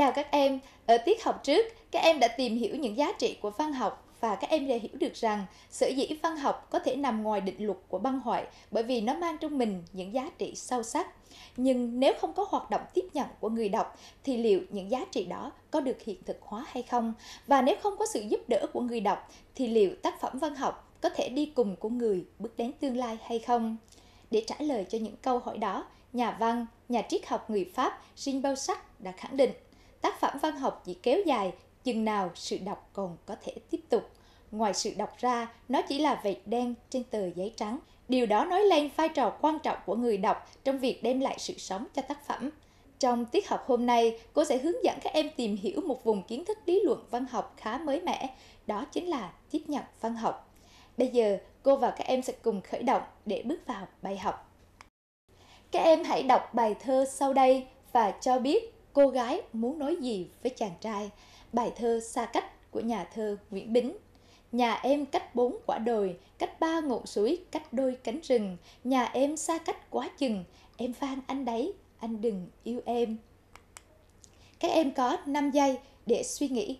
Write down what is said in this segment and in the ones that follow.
Chào các em, ở tiết học trước, các em đã tìm hiểu những giá trị của văn học và các em đã hiểu được rằng sở dĩ văn học có thể nằm ngoài định luật của băng hoại bởi vì nó mang trong mình những giá trị sâu sắc. Nhưng nếu không có hoạt động tiếp nhận của người đọc thì liệu những giá trị đó có được hiện thực hóa hay không? Và nếu không có sự giúp đỡ của người đọc thì liệu tác phẩm văn học có thể đi cùng của người bước đến tương lai hay không? Để trả lời cho những câu hỏi đó, nhà văn, nhà triết học người Pháp Jean Paul Sartre đã khẳng định tác phẩm văn học chỉ kéo dài chừng nào sự đọc còn có thể tiếp tục. Ngoài sự đọc ra, nó chỉ là vệt đen trên tờ giấy trắng. Điều đó nói lên vai trò quan trọng của người đọc trong việc đem lại sự sống cho tác phẩm. Trong tiết học hôm nay, cô sẽ hướng dẫn các em tìm hiểu một vùng kiến thức lý luận văn học khá mới mẻ, đó chính là tiếp nhận văn học. Bây giờ, cô và các em sẽ cùng khởi động để bước vào bài học. Các em hãy đọc bài thơ sau đây và cho biết cô gái muốn nói gì với chàng trai. Bài thơ Xa Cách của nhà thơ Nguyễn Bính. Nhà em cách 4 quả đồi, cách 3 ngọn suối, cách đôi cánh rừng. Nhà em xa cách quá chừng, em van anh đấy, anh đừng yêu em. Các em có 5 giây để suy nghĩ.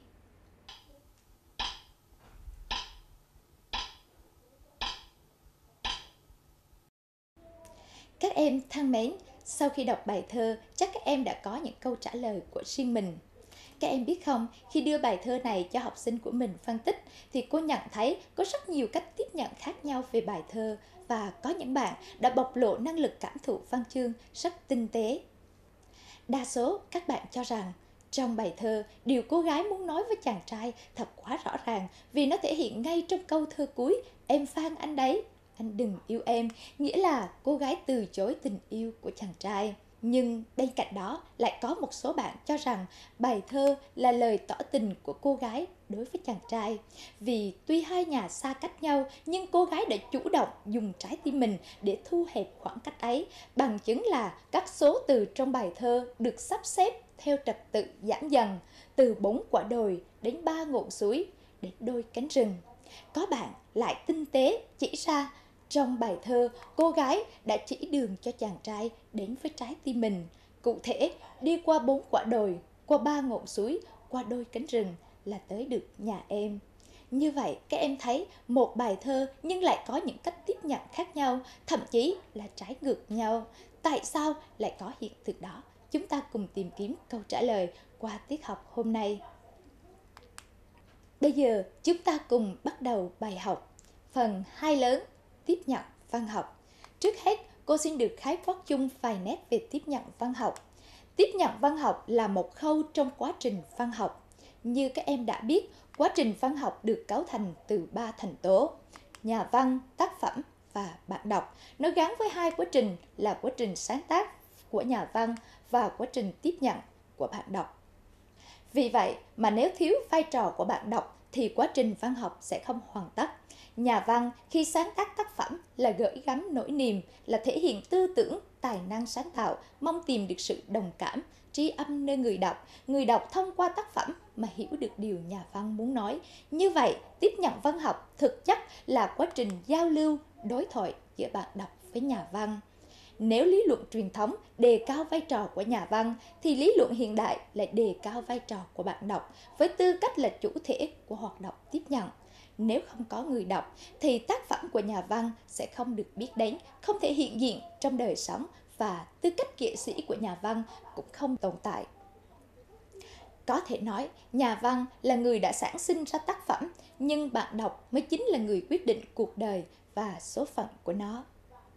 Các em thân mến, sau khi đọc bài thơ, chắc các em đã có những câu trả lời của riêng mình. Các em biết không, khi đưa bài thơ này cho học sinh của mình phân tích thì cô nhận thấy có rất nhiều cách tiếp nhận khác nhau về bài thơ và có những bạn đã bộc lộ năng lực cảm thụ văn chương rất tinh tế. Đa số các bạn cho rằng trong bài thơ, điều cô gái muốn nói với chàng trai thật quá rõ ràng vì nó thể hiện ngay trong câu thơ cuối, em van anh đấy, anh đừng yêu em, nghĩa là cô gái từ chối tình yêu của chàng trai. Nhưng bên cạnh đó lại có một số bạn cho rằng bài thơ là lời tỏ tình của cô gái đối với chàng trai. Vì tuy hai nhà xa cách nhau nhưng cô gái đã chủ động dùng trái tim mình để thu hẹp khoảng cách ấy. Bằng chứng là các số từ trong bài thơ được sắp xếp theo trật tự giảm dần từ 4 quả đồi đến 3 ngọn suối đến đôi cánh rừng. Có bạn lại tinh tế chỉ ra trong bài thơ, cô gái đã chỉ đường cho chàng trai đến với trái tim mình. Cụ thể, đi qua 4 quả đồi, qua 3 ngọn suối, qua đôi cánh rừng là tới được nhà em. Như vậy, các em thấy một bài thơ nhưng lại có những cách tiếp nhận khác nhau, thậm chí là trái ngược nhau. Tại sao lại có hiện thực đó? Chúng ta cùng tìm kiếm câu trả lời qua tiết học hôm nay. Bây giờ, chúng ta cùng bắt đầu bài học. Phần 2 lớn, tiếp nhận văn học. Trước hết, cô xin được khái quát chung vài nét về tiếp nhận văn học. Tiếp nhận văn học là một khâu trong quá trình văn học. Như các em đã biết, quá trình văn học được cấu thành từ 3 thành tố: nhà văn, tác phẩm và bạn đọc. Nó gắn với hai quá trình là quá trình sáng tác của nhà văn và quá trình tiếp nhận của bạn đọc. Vì vậy mà nếu thiếu vai trò của bạn đọc thì quá trình văn học sẽ không hoàn tất. Nhà văn khi sáng tác tác phẩm là gửi gắm nỗi niềm, là thể hiện tư tưởng, tài năng sáng tạo, mong tìm được sự đồng cảm, tri âm nơi người đọc. Người đọc thông qua tác phẩm mà hiểu được điều nhà văn muốn nói. Như vậy, tiếp nhận văn học thực chất là quá trình giao lưu, đối thoại giữa bạn đọc với nhà văn. Nếu lý luận truyền thống đề cao vai trò của nhà văn, thì lý luận hiện đại lại đề cao vai trò của bạn đọc với tư cách là chủ thể của hoạt động tiếp nhận. Nếu không có người đọc, thì tác phẩm của nhà văn sẽ không được biết đến, không thể hiện diện trong đời sống và tư cách nghệ sĩ của nhà văn cũng không tồn tại. Có thể nói, nhà văn là người đã sản sinh ra tác phẩm, nhưng bạn đọc mới chính là người quyết định cuộc đời và số phận của nó.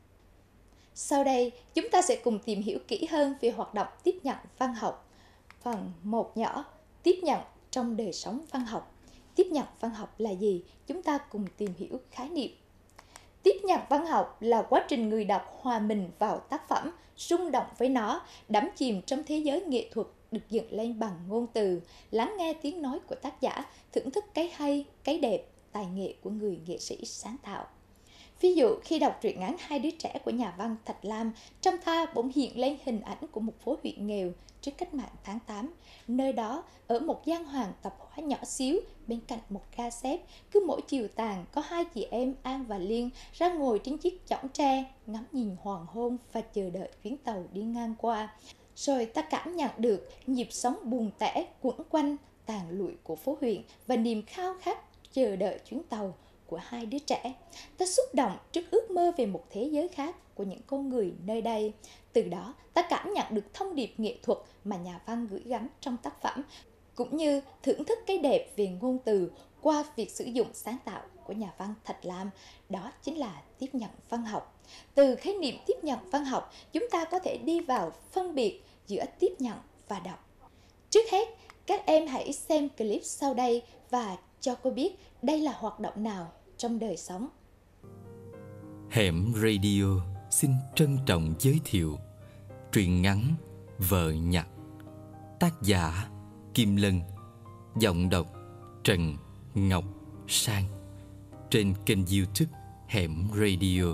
Sau đây, chúng ta sẽ cùng tìm hiểu kỹ hơn về hoạt động tiếp nhận văn học. Phần 1 nhỏ, tiếp nhận trong đời sống văn học. Tiếp nhận văn học là gì? Chúng ta cùng tìm hiểu khái niệm. Tiếp nhận văn học là quá trình người đọc hòa mình vào tác phẩm, rung động với nó, đắm chìm trong thế giới nghệ thuật được dựng lên bằng ngôn từ, lắng nghe tiếng nói của tác giả, thưởng thức cái hay, cái đẹp, tài nghệ của người nghệ sĩ sáng tạo. Ví dụ, khi đọc truyện ngắn Hai đứa trẻ của nhà văn Thạch Lam, trong ta bỗng hiện lên hình ảnh của một phố huyện nghèo trước cách mạng tháng 8. Nơi đó, ở một gian hoàng tạp hóa nhỏ xíu, bên cạnh một ga xếp, cứ mỗi chiều tàn có hai chị em An và Liên ra ngồi trên chiếc chõng tre, ngắm nhìn hoàng hôn và chờ đợi chuyến tàu đi ngang qua. Rồi ta cảm nhận được nhịp sống buồn tẻ quẩn quanh tàn lụi của phố huyện và niềm khao khát chờ đợi chuyến tàu của hai đứa trẻ. Ta xúc động trước ước mơ về một thế giới khác của những con người nơi đây. Từ đó, ta cảm nhận được thông điệp nghệ thuật mà nhà văn gửi gắm trong tác phẩm, cũng như thưởng thức cái đẹp về ngôn từ qua việc sử dụng sáng tạo của nhà văn Thạch Lam. Đó chính là tiếp nhận văn học. Từ khái niệm tiếp nhận văn học, chúng ta có thể đi vào phân biệt giữa tiếp nhận và đọc. Trước hết, các em hãy xem clip sau đây và cho cô biết đây là hoạt động nào trong đời sống. Hẻm Radio xin trân trọng giới thiệu truyện ngắn Vợ Nhặt, tác giả Kim Lân, giọng đọc Trần Ngọc Sang, trên kênh YouTube Hẻm Radio.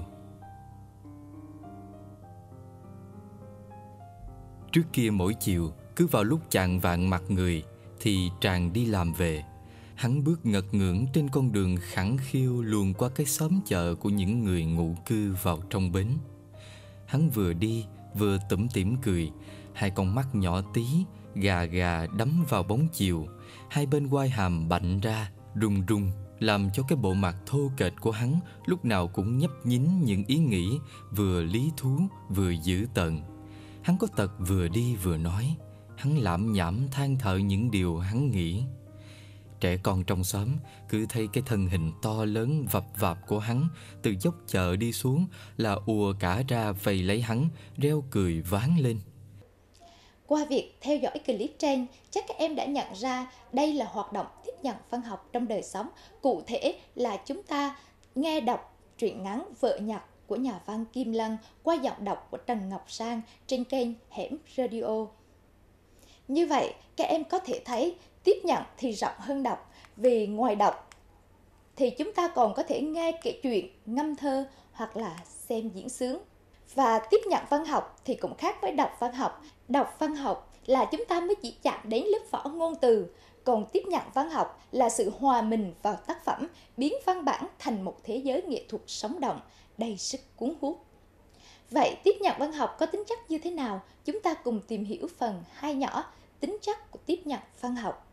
Trước kia mỗi chiều, cứ vào lúc chạng vạng mặt người thì Tràng đi làm về. Hắn bước ngật ngưỡng trên con đường khẳng khiu luồn qua cái xóm chợ của những người ngụ cư vào trong bến. Hắn vừa đi vừa tủm tỉm cười, hai con mắt nhỏ tí gà gà đắm vào bóng chiều, hai bên quai hàm bạnh ra rung rung, làm cho cái bộ mặt thô kệch của hắn lúc nào cũng nhấp nhính những ý nghĩ vừa lý thú vừa dữ tợn. Hắn có tật vừa đi vừa nói, hắn lảm nhảm than thở những điều hắn nghĩ. Trẻ con trong xóm cứ thấy cái thân hình to lớn vập vạp của hắn từ dốc chợ đi xuống là ùa cả ra vây lấy hắn, reo cười váng lên. Qua việc theo dõi clip trên, chắc các em đã nhận ra đây là hoạt động tiếp nhận văn học trong đời sống. Cụ thể là chúng ta nghe đọc truyện ngắn Vợ Nhặt của nhà văn Kim Lân qua giọng đọc của Trần Ngọc Sang trên kênh Hẻm Radio. Như vậy, các em có thể thấy tiếp nhận thì rộng hơn đọc, vì ngoài đọc thì chúng ta còn có thể nghe kể chuyện, ngâm thơ hoặc là xem diễn xướng. Và tiếp nhận văn học thì cũng khác với đọc văn học. Đọc văn học là chúng ta mới chỉ chạm đến lớp vỏ ngôn từ, còn tiếp nhận văn học là sự hòa mình vào tác phẩm, biến văn bản thành một thế giới nghệ thuật sống động, đầy sức cuốn hút. Vậy tiếp nhận văn học có tính chất như thế nào? Chúng ta cùng tìm hiểu phần 2 nhỏ, tính chất của tiếp nhận văn học.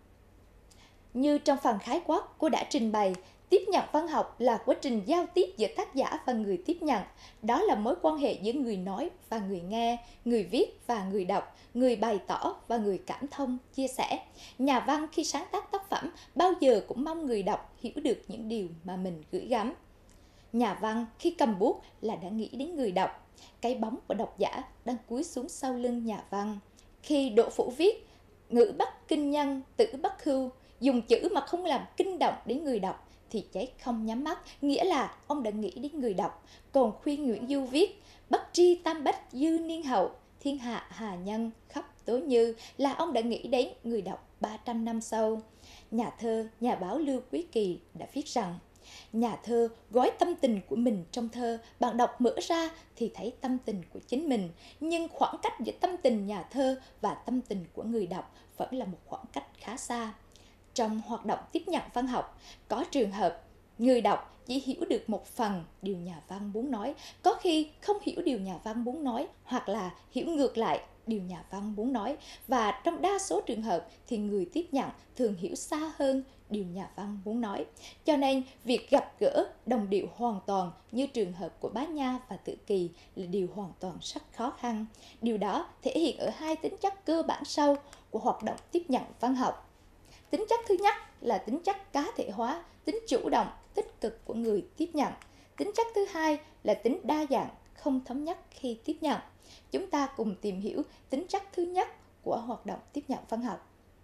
Như trong phần khái quát cô đã trình bày, tiếp nhận văn học là quá trình giao tiếp giữa tác giả và người tiếp nhận. Đó là mối quan hệ giữa người nói và người nghe, người viết và người đọc, người bày tỏ và người cảm thông, chia sẻ. Nhà văn khi sáng tác tác phẩm bao giờ cũng mong người đọc hiểu được những điều mà mình gửi gắm. Nhà văn khi cầm bút là đã nghĩ đến người đọc. Cái bóng của độc giả đang cúi xuống sau lưng nhà văn. Khi Đỗ Phủ viết ngữ bất kinh nhân, tử bất hưu, dùng chữ mà không làm kinh động đến người đọc thì cháy không nhắm mắt, nghĩa là ông đã nghĩ đến người đọc. Còn Khuyên Nguyễn Du viết bất tri tam bách dư niên hậu, thiên hạ hà nhân khắp tối như, là ông đã nghĩ đến người đọc 300 năm sau. Nhà thơ, nhà báo Lưu Quý Kỳ đã viết rằng nhà thơ gói tâm tình của mình trong thơ, bạn đọc mở ra thì thấy tâm tình của chính mình, nhưng khoảng cách giữa tâm tình nhà thơ và tâm tình của người đọc vẫn là một khoảng cách khá xa. Trong hoạt động tiếp nhận văn học, có trường hợp người đọc chỉ hiểu được một phần điều nhà văn muốn nói, có khi không hiểu điều nhà văn muốn nói, hoặc là hiểu ngược lại điều nhà văn muốn nói. Và trong đa số trường hợp thì người tiếp nhận thường hiểu xa hơn điều nhà văn muốn nói. Cho nên việc gặp gỡ đồng điệu hoàn toàn như trường hợp của Bá Nha và Tử Kỳ là điều hoàn toàn rất khó khăn. Điều đó thể hiện ở hai tính chất cơ bản sau của hoạt động tiếp nhận văn học. Tính chất thứ nhất là tính chất cá thể hóa, tính chủ động, tích cực của người tiếp nhận. Tính chất thứ hai là tính đa dạng, không thống nhất khi tiếp nhận. Chúng ta cùng tìm hiểu tính chất thứ nhất của hoạt động tiếp nhận văn học.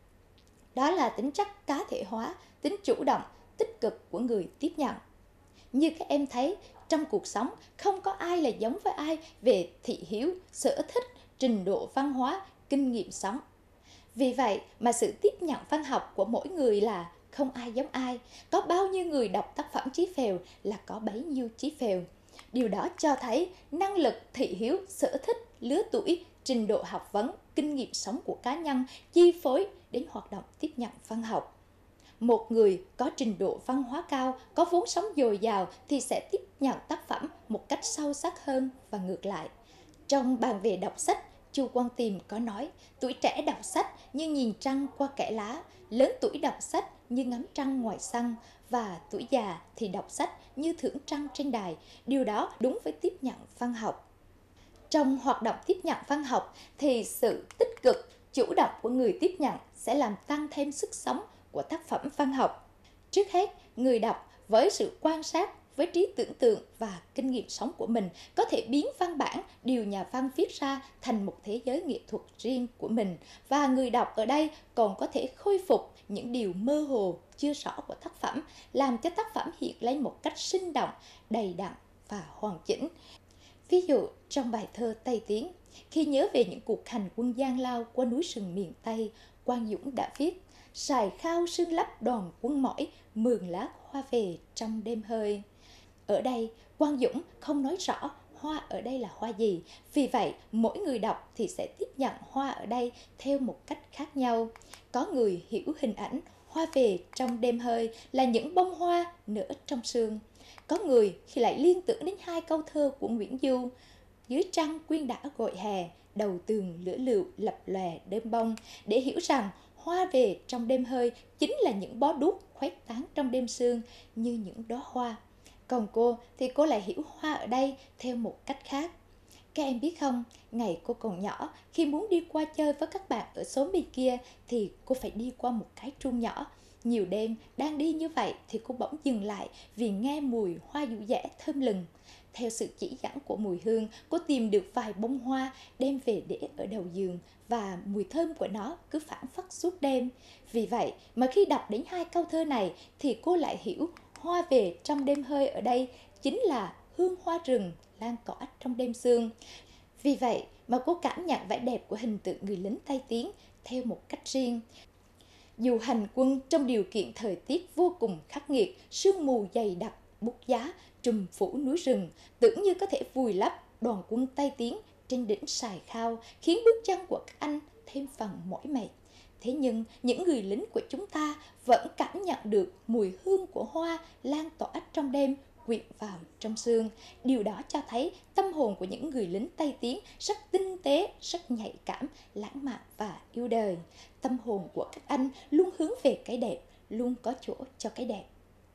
Đó là tính chất cá thể hóa, tính chủ động, tích cực của người tiếp nhận. Như các em thấy, trong cuộc sống không có ai là giống với ai về thị hiếu, sở thích, trình độ văn hóa, kinh nghiệm sống. Vì vậy mà sự tiếp nhận văn học của mỗi người là không ai giống ai. Có bao nhiêu người đọc tác phẩm Chí Phèo là có bấy nhiêu Chí Phèo. Điều đó cho thấy năng lực, thị hiếu, sở thích, lứa tuổi, trình độ học vấn, kinh nghiệm sống của cá nhân chi phối đến hoạt động tiếp nhận văn học. Một người có trình độ văn hóa cao, có vốn sống dồi dào thì sẽ tiếp nhận tác phẩm một cách sâu sắc hơn và ngược lại. Trong bàn về đọc sách, Chu Quang Tiềm có nói, tuổi trẻ đọc sách như nhìn trăng qua kẽ lá, lớn tuổi đọc sách như ngắm trăng ngoài sân, và tuổi già thì đọc sách như thưởng trăng trên đài. Điều đó đúng với tiếp nhận văn học. Trong hoạt động tiếp nhận văn học thì sự tích cực, chủ động của người tiếp nhận sẽ làm tăng thêm sức sống của tác phẩm văn học. Trước hết, người đọc với sự quan sát, với trí tưởng tượng và kinh nghiệm sống của mình có thể biến văn bản điều nhà văn viết ra thành một thế giới nghệ thuật riêng của mình, và người đọc ở đây còn có thể khôi phục những điều mơ hồ chưa rõ của tác phẩm, làm cho tác phẩm hiện lên một cách sinh động, đầy đặn và hoàn chỉnh. Ví dụ trong bài thơ Tây Tiến, khi nhớ về những cuộc hành quân gian lao qua núi rừng miền Tây, Quang Dũng đã viết: sài khao sương lấp đoàn quân mỏi, mường lá hoa về trong đêm hơi. Ở đây, Quang Dũng không nói rõ hoa ở đây là hoa gì, vì vậy mỗi người đọc thì sẽ tiếp nhận hoa ở đây theo một cách khác nhau. Có người hiểu hình ảnh hoa về trong đêm hơi là những bông hoa nở trong sương. Có người thì lại liên tưởng đến hai câu thơ của Nguyễn Du: dưới trăng quyên đã gọi hè, đầu tường lửa lựu lập lòe đêm bông, để hiểu rằng hoa về trong đêm hơi chính là những bó đuốc khuếch tán trong đêm sương như những đóa hoa. Còn cô thì cô lại hiểu hoa ở đây theo một cách khác. Các em biết không, ngày cô còn nhỏ, khi muốn đi qua chơi với các bạn ở xóm bên kia thì cô phải đi qua một cái truông nhỏ. Nhiều đêm đang đi như vậy thì cô bỗng dừng lại vì nghe mùi hoa dụ dẻ thơm lừng. Theo sự chỉ dẫn của mùi hương, cô tìm được vài bông hoa đem về để ở đầu giường, và mùi thơm của nó cứ phảng phất suốt đêm. Vì vậy mà khi đọc đến hai câu thơ này thì cô lại hiểu hoa về trong đêm hơi ở đây chính là hương hoa rừng lan tỏa trong đêm sương. Vì vậy mà cô cảm nhận vẻ đẹp của hình tượng người lính Tây Tiến theo một cách riêng. Dù hành quân trong điều kiện thời tiết vô cùng khắc nghiệt, sương mù dày đặc, bút giá, trùm phủ núi rừng, tưởng như có thể vùi lấp đoàn quân Tây Tiến trên đỉnh Sài Khao, khiến bước chân của các anh thêm phần mỏi mệt. Thế nhưng những người lính của chúng ta vẫn cảm nhận được mùi hương của hoa lan tỏa trong đêm, quyện vào trong sương. Điều đó cho thấy tâm hồn của những người lính Tây Tiến rất tinh tế, rất nhạy cảm, lãng mạn và yêu đời. Tâm hồn của các anh luôn hướng về cái đẹp, luôn có chỗ cho cái đẹp.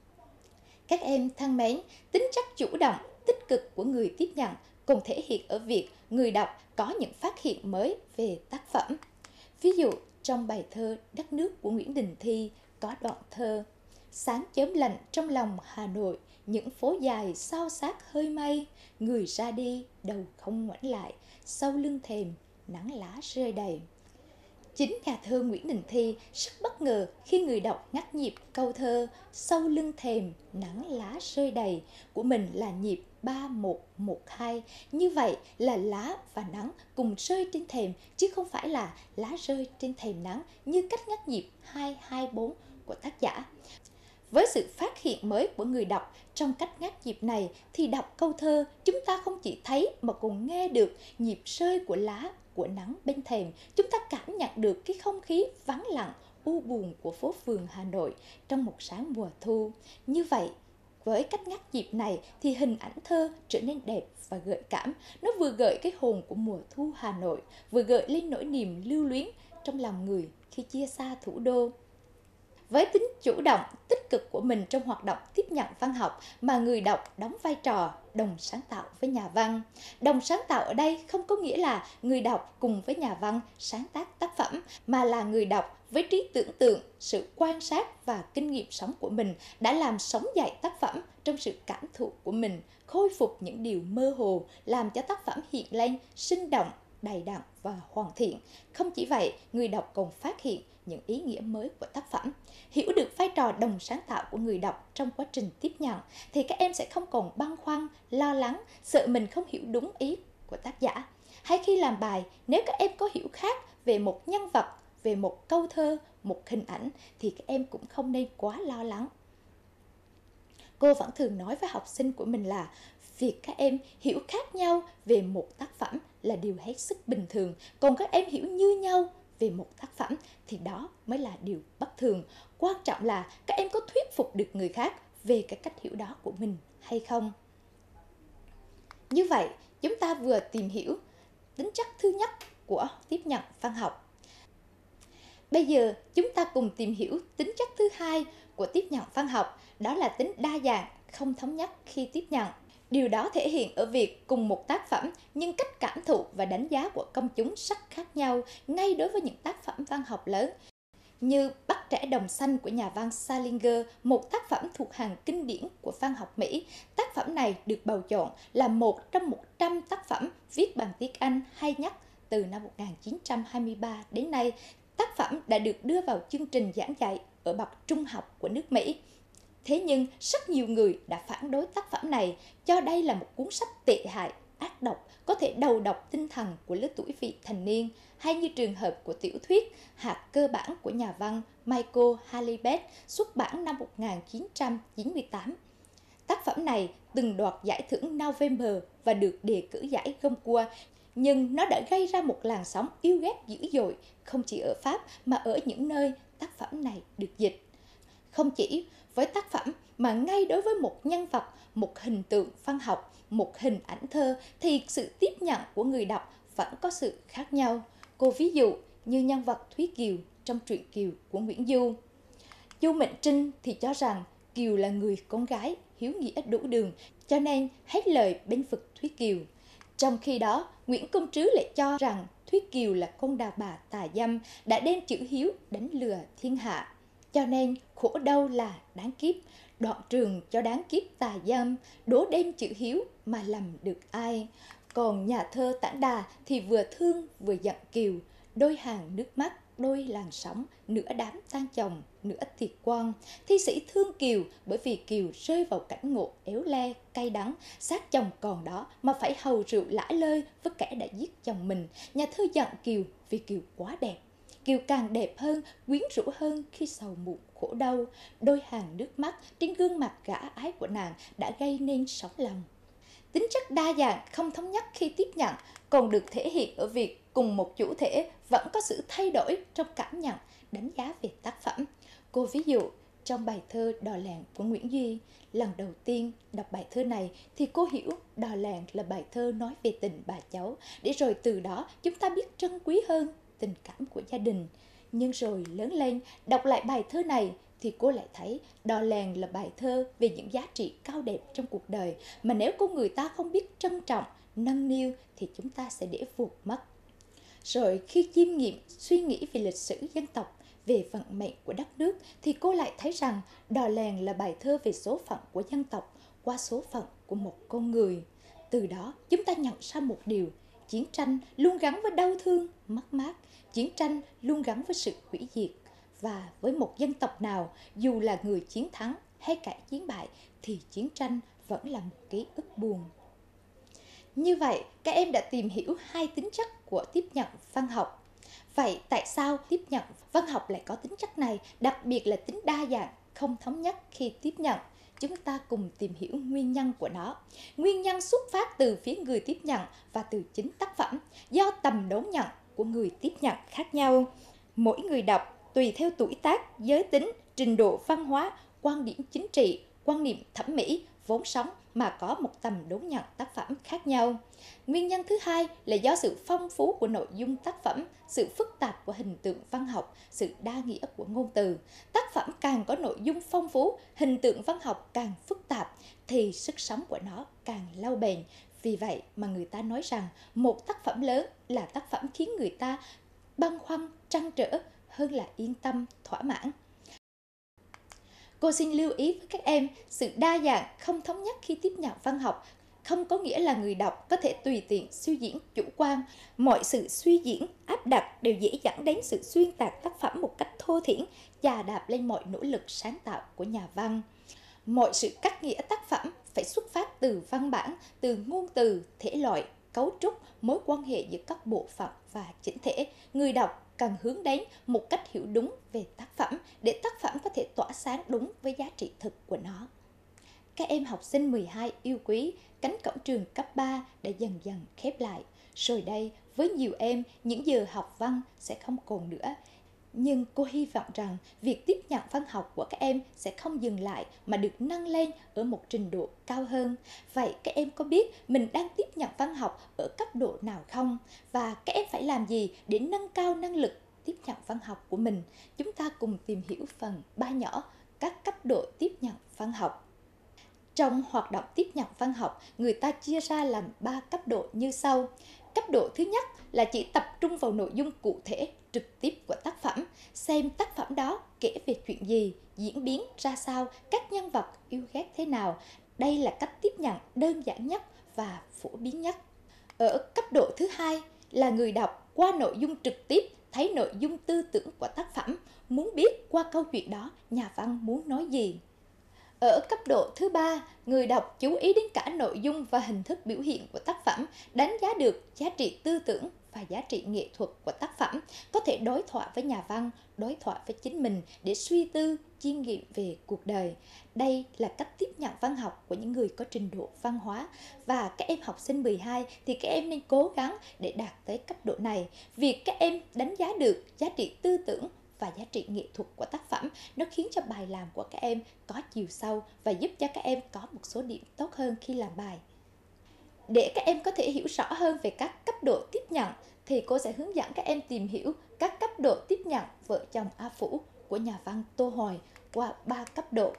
Các em thân mến, tính chất chủ động, tích cực của người tiếp nhận còn thể hiện ở việc người đọc có những phát hiện mới về tác phẩm. Ví dụ, trong bài thơ Đất nước của Nguyễn Đình Thi có đoạn thơ: sáng chớm lạnh trong lòng Hà Nội, những phố dài xao xác hơi mây, người ra đi đầu không ngoảnh lại, sau lưng thềm nắng lá rơi đầy. Chính nhà thơ Nguyễn Đình Thi rất bất ngờ khi người đọc ngắt nhịp câu thơ sau lưng thềm nắng lá rơi đầy của mình là nhịp 3-1-1-2. Như vậy là lá và nắng cùng rơi trên thềm, chứ không phải là lá rơi trên thềm nắng như cách ngắt nhịp 2-2-4 của tác giả. Với sự phát hiện mới của người đọc trong cách ngắt nhịp này thì đọc câu thơ, chúng ta không chỉ thấy mà còn nghe được nhịp rơi của lá, của nắng bên thềm. Chúng ta cảm nhận được cái không khí vắng lặng, u buồn của phố phường Hà Nội trong một sáng mùa thu. Như vậy, với cách ngắt nhịp này thì hình ảnh thơ trở nên đẹp và gợi cảm. Nó vừa gợi cái hồn của mùa thu Hà Nội, vừa gợi lên nỗi niềm lưu luyến trong lòng người khi chia xa thủ đô. Với tính chủ động, tích cực của mình trong hoạt động tiếp nhận văn học mà người đọc đóng vai trò đồng sáng tạo với nhà văn. Đồng sáng tạo ở đây không có nghĩa là người đọc cùng với nhà văn sáng tác tác phẩm, mà là người đọc với trí tưởng tượng, sự quan sát và kinh nghiệm sống của mình đã làm sống dậy tác phẩm trong sự cảm thụ của mình, khôi phục những điều mơ hồ, làm cho tác phẩm hiện lên sinh động, đầy đặn và hoàn thiện. Không chỉ vậy, người đọc còn phát hiện những ý nghĩa mới của tác phẩm. Hiểu được vai trò đồng sáng tạo của người đọc trong quá trình tiếp nhận thì các em sẽ không còn băn khoăn, lo lắng, sợ mình không hiểu đúng ý của tác giả. Hay khi làm bài, nếu các em có hiểu khác về một nhân vật, về một câu thơ, một hình ảnh thì các em cũng không nên quá lo lắng. Cô vẫn thường nói với học sinh của mình là việc các em hiểu khác nhau về một tác phẩm là điều hết sức bình thường, còn các em hiểu như nhau về một tác phẩm thì đó mới là điều bất thường. Quan trọng là các em có thuyết phục được người khác về cái cách hiểu đó của mình hay không. Như vậy, chúng ta vừa tìm hiểu tính chất thứ nhất của tiếp nhận văn học. Bây giờ chúng ta cùng tìm hiểu tính chất thứ hai của tiếp nhận văn học, đó là tính đa dạng, không thống nhất khi tiếp nhận. Điều đó thể hiện ở việc cùng một tác phẩm nhưng cách cảm thụ và đánh giá của công chúng rất khác nhau ngay đối với những tác phẩm văn học lớn. Như Bắt trẻ đồng xanh của nhà văn Salinger, một tác phẩm thuộc hàng kinh điển của văn học Mỹ. Tác phẩm này được bầu chọn là một trong 100 tác phẩm viết bằng tiếng Anh hay nhất từ năm 1923 đến nay. Tác phẩm đã được đưa vào chương trình giảng dạy ở bậc trung học của nước Mỹ. Thế nhưng, rất nhiều người đã phản đối tác phẩm này, cho đây là một cuốn sách tệ hại, ác độc, có thể đầu độc tinh thần của lứa tuổi vị thành niên, hay như trường hợp của tiểu thuyết Hạt cơ bản của nhà văn Michael Houellebecq xuất bản năm 1998. Tác phẩm này từng đoạt giải thưởng November và được đề cử giải Goncourt, nhưng nó đã gây ra một làn sóng yêu ghét dữ dội, không chỉ ở Pháp mà ở những nơi tác phẩm này được dịch. Không chỉ với tác phẩm mà ngay đối với một nhân vật, một hình tượng văn học, một hình ảnh thơ thì sự tiếp nhận của người đọc vẫn có sự khác nhau. Cô ví dụ như nhân vật Thúy Kiều trong truyện Kiều của Nguyễn Du. Du Mệnh Trinh thì cho rằng Kiều là người con gái hiếu nghĩa đủ đường, cho nên hết lời bênh vực Thúy Kiều. Trong khi đó, Nguyễn Công Trứ lại cho rằng Thúy Kiều là con đàn bà tà dâm đã đem chữ hiếu đánh lừa thiên hạ. Cho nên khổ đau là đáng kiếp, đoạn trường cho đáng kiếp tà dâm, đố đem chữ hiếu mà lầm được ai. Còn nhà thơ Tản Đà thì vừa thương vừa giận Kiều, đôi hàng nước mắt, đôi làn sóng, nửa đám tan chồng, nửa tiệc quan. Thi sĩ thương Kiều bởi vì Kiều rơi vào cảnh ngộ éo le, cay đắng, xác chồng còn đó mà phải hầu rượu lãi lơi với kẻ đã giết chồng mình. Nhà thơ giận Kiều vì Kiều quá đẹp. Kiều càng đẹp hơn, quyến rũ hơn khi sầu muộn khổ đau. Đôi hàng nước mắt trên gương mặt gã ái của nàng đã gây nên sóng lòng. Tính chất đa dạng, không thống nhất khi tiếp nhận còn được thể hiện ở việc cùng một chủ thể vẫn có sự thay đổi trong cảm nhận, đánh giá về tác phẩm. Cô ví dụ, trong bài thơ Đò Làng của Nguyễn Duy, lần đầu tiên đọc bài thơ này thì cô hiểu Đò Làng là bài thơ nói về tình bà cháu, để rồi từ đó chúng ta biết trân quý hơn tình cảm của gia đình. Nhưng rồi lớn lên, đọc lại bài thơ này thì cô lại thấy Đò Làng là bài thơ về những giá trị cao đẹp trong cuộc đời mà nếu con người ta không biết trân trọng, nâng niu thì chúng ta sẽ để vụt mất. Rồi khi chiêm nghiệm, suy nghĩ về lịch sử dân tộc, về vận mệnh của đất nước thì cô lại thấy rằng Đò Làng là bài thơ về số phận của dân tộc qua số phận của một con người. Từ đó chúng ta nhận ra một điều, chiến tranh luôn gắn với đau thương, mất mát, chiến tranh luôn gắn với sự hủy diệt. Và với một dân tộc nào, dù là người chiến thắng hay kẻ chiến bại, thì chiến tranh vẫn là một ký ức buồn. Như vậy, các em đã tìm hiểu hai tính chất của tiếp nhận văn học. Vậy tại sao tiếp nhận văn học lại có tính chất này, đặc biệt là tính đa dạng, không thống nhất khi tiếp nhận? Chúng ta cùng tìm hiểu nguyên nhân của nó. Nguyên nhân xuất phát từ phía người tiếp nhận và từ chính tác phẩm, do tầm đón nhận của người tiếp nhận khác nhau. Mỗi người đọc tùy theo tuổi tác, giới tính, trình độ văn hóa, quan điểm chính trị, quan niệm thẩm mỹ, vốn sống mà có một tầm đón nhận tác phẩm khác nhau. Nguyên nhân thứ hai là do sự phong phú của nội dung tác phẩm, sự phức tạp của hình tượng văn học, sự đa nghĩa của ngôn từ. Tác phẩm càng có nội dung phong phú, hình tượng văn học càng phức tạp thì sức sống của nó càng lâu bền. Vì vậy mà người ta nói rằng một tác phẩm lớn là tác phẩm khiến người ta băn khoăn, trăn trở hơn là yên tâm, thỏa mãn. Cô xin lưu ý với các em, sự đa dạng, không thống nhất khi tiếp nhận văn học không có nghĩa là người đọc có thể tùy tiện suy diễn chủ quan. Mọi sự suy diễn, áp đặt đều dễ dẫn đến sự xuyên tạc tác phẩm một cách thô thiển, chà đạp lên mọi nỗ lực sáng tạo của nhà văn. Mọi sự cắt nghĩa tác phẩm phải xuất phát từ văn bản, từ ngôn từ, thể loại, cấu trúc, mối quan hệ giữa các bộ phận và chỉnh thể. Người đọc cần hướng đến một cách hiểu đúng về tác phẩm để tác phẩm có thể tỏa sáng đúng với giá trị thực của nó. Các em học sinh 12 yêu quý, cánh cổng trường cấp 3 đã dần dần khép lại. Rồi đây, với nhiều em, những giờ học văn sẽ không còn nữa. Nhưng cô hy vọng rằng việc tiếp nhận văn học của các em sẽ không dừng lại mà được nâng lên ở một trình độ cao hơn. Vậy các em có biết mình đang tiếp nhận văn học ở cấp độ nào không? Và các em phải làm gì để nâng cao năng lực tiếp nhận văn học của mình? Chúng ta cùng tìm hiểu phần 3 nhỏ các cấp độ tiếp nhận văn học. Trong hoạt động tiếp nhận văn học, người ta chia ra làm 3 cấp độ như sau. Cấp độ thứ nhất là chỉ tập trung vào nội dung cụ thể, trực tiếp của tác phẩm, xem tác phẩm đó kể về chuyện gì, diễn biến ra sao, các nhân vật yêu ghét thế nào. Đây là cách tiếp nhận đơn giản nhất và phổ biến nhất. Ở cấp độ thứ hai là người đọc qua nội dung trực tiếp thấy nội dung tư tưởng của tác phẩm, muốn biết qua câu chuyện đó nhà văn muốn nói gì. Ở cấp độ thứ ba, người đọc chú ý đến cả nội dung và hình thức biểu hiện của tác phẩm, đánh giá được giá trị tư tưởng và giá trị nghệ thuật của tác phẩm, có thể đối thoại với nhà văn, đối thoại với chính mình để suy tư, chiêm nghiệm về cuộc đời. Đây là cách tiếp nhận văn học của những người có trình độ văn hóa, và các em học sinh 12 thì các em nên cố gắng để đạt tới cấp độ này. Việc các em đánh giá được giá trị tư tưởng và giá trị nghệ thuật của tác phẩm, nó khiến cho bài làm của các em có chiều sâu và giúp cho các em có một số điểm tốt hơn khi làm bài. Để các em có thể hiểu rõ hơn về các cấp độ tiếp nhận thì cô sẽ hướng dẫn các em tìm hiểu các cấp độ tiếp nhận Vợ chồng A Phủ của nhà văn Tô Hoài qua 3 cấp độ.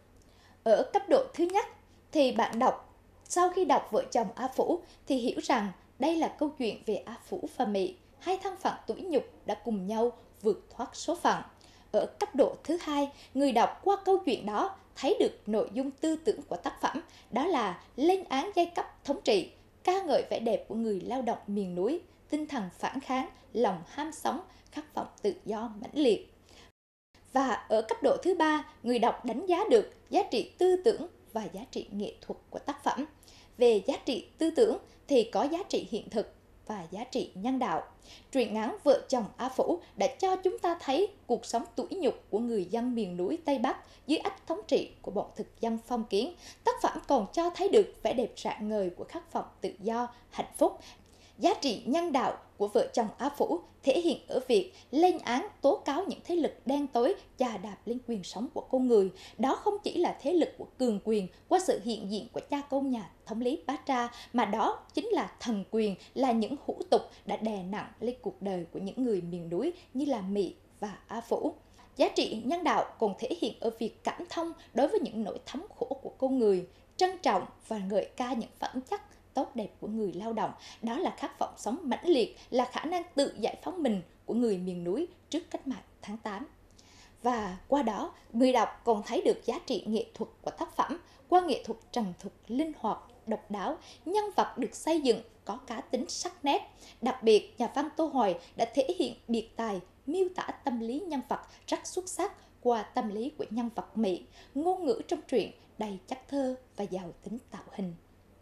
Ở cấp độ thứ nhất thì bạn đọc, sau khi đọc Vợ chồng A Phủ thì hiểu rằng đây là câu chuyện về A Phủ và Mị, hai thân phận tủi nhục đã cùng nhau vượt thoát số phận. Ở cấp độ thứ hai, người đọc qua câu chuyện đó thấy được nội dung tư tưởng của tác phẩm, đó là lên án giai cấp thống trị, ca ngợi vẻ đẹp của người lao động miền núi, tinh thần phản kháng, lòng ham sống, khát vọng tự do mãnh liệt. Và ở cấp độ thứ ba, người đọc đánh giá được giá trị tư tưởng và giá trị nghệ thuật của tác phẩm. Về giá trị tư tưởng thì có giá trị hiện thực và giá trị nhân đạo. Truyện ngắn Vợ chồng A Phủ đã cho chúng ta thấy cuộc sống tủi nhục của người dân miền núi Tây Bắc dưới ách thống trị của bọn thực dân phong kiến. Tác phẩm còn cho thấy được vẻ đẹp rạng ngời của khát vọng tự do, hạnh phúc. Giá trị nhân đạo của Vợ chồng A Phủ thể hiện ở việc lên án tố cáo những thế lực đen tối chà đạp lên quyền sống của con người. Đó không chỉ là thế lực của cường quyền qua sự hiện diện của cha công nhà thống lý Bá Tra, mà đó chính là thần quyền, là những hủ tục đã đè nặng lên cuộc đời của những người miền núi như là Mị và A Phủ. Giá trị nhân đạo còn thể hiện ở việc cảm thông đối với những nỗi thống khổ của con người, trân trọng và ngợi ca những phẩm chất tốt đẹp của người lao động. Đó là khát vọng sống mãnh liệt, là khả năng tự giải phóng mình của người miền núi trước cách mạng tháng 8. Và qua đó, người đọc còn thấy được giá trị nghệ thuật của tác phẩm qua nghệ thuật trần thuật linh hoạt, độc đáo, nhân vật được xây dựng có cá tính sắc nét. Đặc biệt, nhà văn Tô Hoài đã thể hiện biệt tài miêu tả tâm lý nhân vật rất xuất sắc qua tâm lý của nhân vật Mị. Ngôn ngữ trong truyện đầy chất thơ và giàu tính tạo hình.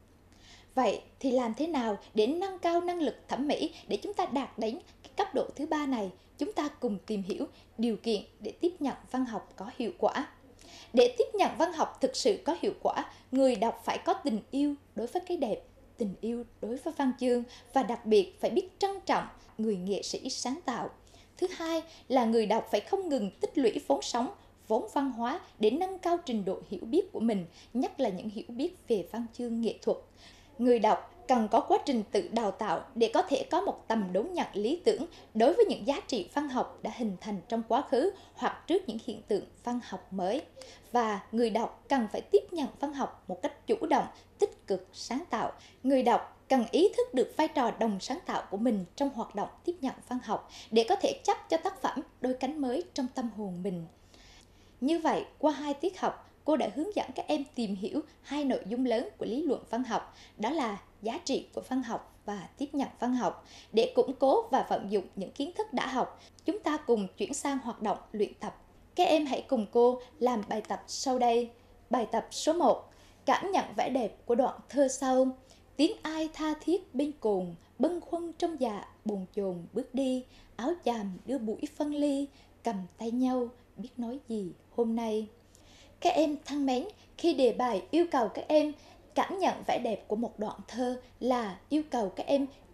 Vậy thì làm thế nào để nâng cao năng lực thẩm mỹ để chúng ta đạt đến cái cấp độ thứ ba này? Chúng ta cùng tìm hiểu điều kiện để tiếp nhận văn học có hiệu quả. Để tiếp nhận văn học thực sự có hiệu quả, người đọc phải có tình yêu đối với cái đẹp, tình yêu đối với văn chương và đặc biệt phải biết trân trọng người nghệ sĩ sáng tạo. Thứ hai là người đọc phải không ngừng tích lũy vốn sống, vốn văn hóa để nâng cao trình độ hiểu biết của mình, nhất là những hiểu biết về văn chương nghệ thuật. Người đọc cần có quá trình tự đào tạo để có thể có một tầm đón nhận lý tưởng đối với những giá trị văn học đã hình thành trong quá khứ hoặc trước những hiện tượng văn học mới. Và người đọc cần phải tiếp nhận văn học một cách chủ động, tích cực, sáng tạo. Người đọc cần ý thức được vai trò đồng sáng tạo của mình trong hoạt động tiếp nhận văn học để có thể chấp cho tác phẩm đôi cánh mới trong tâm hồn mình. Như vậy, qua 2 tiết học, cô đã hướng dẫn các em tìm hiểu 2 nội dung lớn của lý luận văn học, đó là giá trị của văn học và tiếp nhận văn học. Để củng cố và vận dụng những kiến thức đã học, chúng ta cùng chuyển sang hoạt động luyện tập. Các em hãy cùng cô làm bài tập sau đây. Bài tập số 1. Cảm nhận vẻ đẹp của đoạn thơ sau. Tiếng ai tha thiết bên cồn, bâng khuâng trong dạ, bồn chồn bước đi, áo chàm đưa buổi phân ly, cầm tay nhau, biết nói gì hôm nay. Các em thân mến, khi đề bài yêu cầu các em cảm nhận vẻ đẹp của một đoạn thơ là yêu cầu các em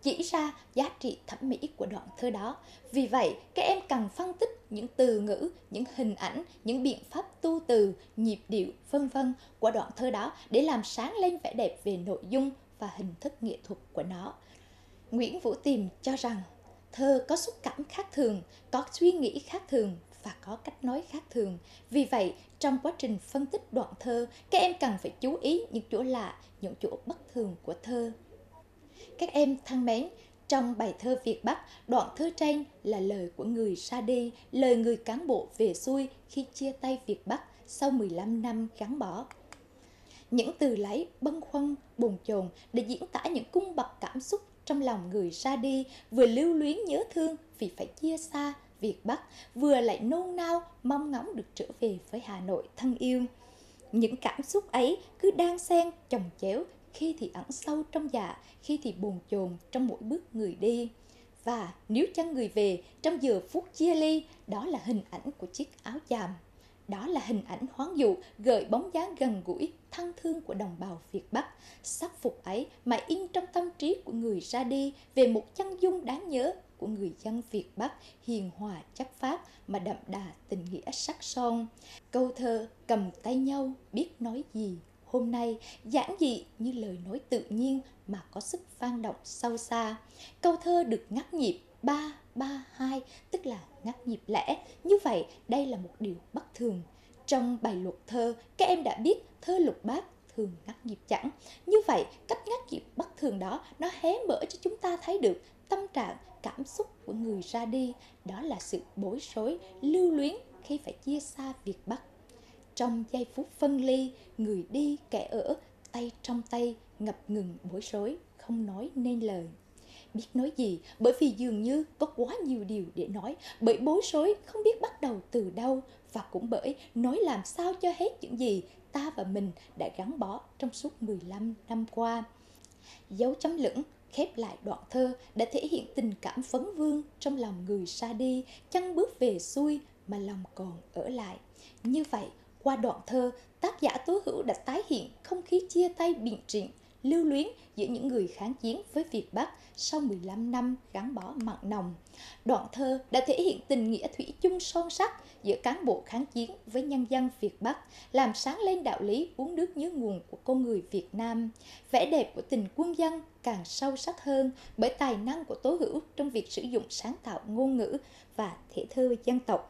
chỉ ra giá trị thẩm mỹ của đoạn thơ đó. Vì vậy, các em cần phân tích những từ ngữ, những hình ảnh, những biện pháp tu từ, nhịp điệu, vân vân của đoạn thơ đó để làm sáng lên vẻ đẹp về nội dung và hình thức nghệ thuật của nó. Nguyễn Vũ Tiềm cho rằng thơ có xúc cảm khác thường, có suy nghĩ khác thường và có cách nói khác thường. Vì vậy, trong quá trình phân tích đoạn thơ, các em cần phải chú ý những chỗ lạ, những chỗ bất thường của thơ. Các em thân mến, trong bài thơ Việt Bắc, đoạn thơ trên là lời của người ra đi, lời người cán bộ về xuôi khi chia tay Việt Bắc sau 15 năm gắn bó. Những từ lấy bâng khuâng, bồn chồn để diễn tả những cung bậc cảm xúc trong lòng người ra đi, vừa lưu luyến nhớ thương vì phải chia xa Việt Bắc, vừa lại nôn nao mong ngóng được trở về với Hà Nội thân yêu. Những cảm xúc ấy cứ đan xen chồng chéo, khi thì ẩn sâu trong dạ, khi thì bồn chồn trong mỗi bước người đi. Và nếu cho người về trong giờ phút chia ly, đó là hình ảnh của chiếc áo chàm. Đó là hình ảnh hoán dụ gợi bóng dáng gần gũi, thân thương của đồng bào Việt Bắc. Sắc phục ấy mà in trong tâm trí của người ra đi về một chân dung đáng nhớ của người dân Việt Bắc, hiền hòa chất phác mà đậm đà tình nghĩa sắc son. Câu thơ cầm tay nhau biết nói gì hôm nay giản dị như lời nói tự nhiên mà có sức vang động sâu xa. Câu thơ được ngắt nhịp 3-3-2, tức là ngắt nhịp lẻ. Như vậy, đây là một điều bất thường. Trong bài luật thơ, các em đã biết thơ lục bát thường ngắt nhịp chẵn. Như vậy, cách ngắt nhịp bất thường đó nó hé mở cho chúng ta thấy được tâm trạng, cảm xúc của người ra đi. Đó là sự bối rối, lưu luyến khi phải chia xa Việt Bắc. Trong giây phút phân ly, người đi kẻ ở, tay trong tay, ngập ngừng bối rối, không nói nên lời. Biết nói gì, bởi vì dường như có quá nhiều điều để nói, bởi bối rối không biết bắt đầu từ đâu, và cũng bởi nói làm sao cho hết những gì ta và mình đã gắn bó trong suốt 15 năm qua. Dấu chấm lửng khép lại đoạn thơ đã thể hiện tình cảm vấn vương trong lòng người ra đi, chân bước về xuôi mà lòng còn ở lại. Như vậy, qua đoạn thơ, tác giả Tố Hữu đã tái hiện không khí chia tay biện trịnh, lưu luyến giữa những người kháng chiến với Việt Bắc sau 15 năm gắn bó mặn nồng. Đoạn thơ đã thể hiện tình nghĩa thủy chung son sắt giữa cán bộ kháng chiến với nhân dân Việt Bắc, làm sáng lên đạo lý uống nước nhớ nguồn của con người Việt Nam. Vẻ đẹp của tình quân dân càng sâu sắc hơn bởi tài năng của Tố Hữu trong việc sử dụng sáng tạo ngôn ngữ và thể thơ dân tộc.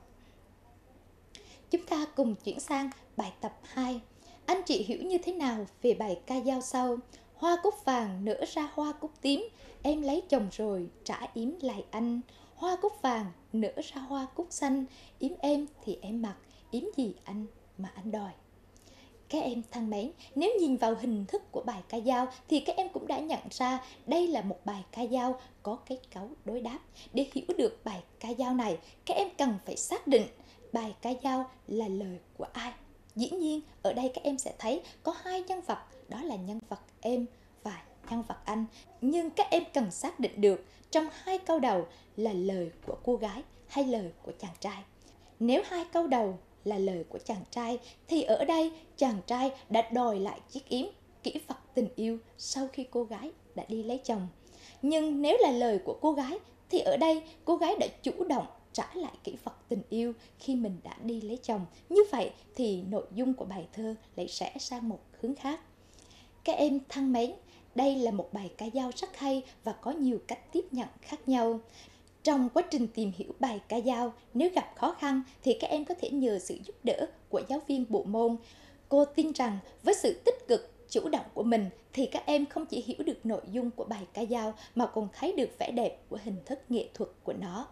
Chúng ta cùng chuyển sang bài tập 2. Anh chị hiểu như thế nào về bài ca dao sau? Hoa cúc vàng nở ra hoa cúc tím, em lấy chồng rồi trả yếm lại anh. Hoa cúc vàng nở ra hoa cúc xanh, yếm em thì em mặc, yếm gì anh mà anh đòi. Các em thân mến, nếu nhìn vào hình thức của bài ca dao thì các em cũng đã nhận ra đây là một bài ca dao có kết cấu đối đáp. Để hiểu được bài ca dao này, các em cần phải xác định bài ca dao là lời của ai. Dĩ nhiên, ở đây các em sẽ thấy có hai nhân vật, đó là nhân vật em và nhân vật anh. Nhưng các em cần xác định được trong hai câu đầu là lời của cô gái hay lời của chàng trai. Nếu hai câu đầu là lời của chàng trai thì ở đây chàng trai đã đòi lại chiếc yếm, kỷ vật tình yêu sau khi cô gái đã đi lấy chồng. Nhưng nếu là lời của cô gái thì ở đây cô gái đã chủ động trả lại kỷ vật tình yêu khi mình đã đi lấy chồng. Như vậy thì nội dung của bài thơ lại sẽ sang một hướng khác. Các em thân mến, đây là một bài ca dao rất hay và có nhiều cách tiếp nhận khác nhau. Trong quá trình tìm hiểu bài ca dao, nếu gặp khó khăn thì các em có thể nhờ sự giúp đỡ của giáo viên bộ môn. Cô tin rằng với sự tích cực, chủ động của mình thì các em không chỉ hiểu được nội dung của bài ca dao mà còn thấy được vẻ đẹp của hình thức nghệ thuật của nó.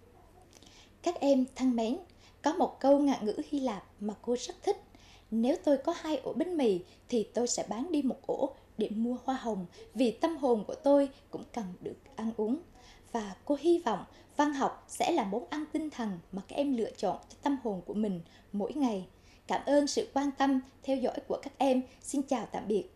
Các em thân mến, có một câu ngạn ngữ Hy Lạp mà cô rất thích. Nếu tôi có 2 ổ bánh mì thì tôi sẽ bán đi 1 ổ để mua hoa hồng, vì tâm hồn của tôi cũng cần được ăn uống. Và cô hy vọng văn học sẽ là món ăn tinh thần mà các em lựa chọn cho tâm hồn của mình mỗi ngày. Cảm ơn sự quan tâm, theo dõi của các em. Xin chào tạm biệt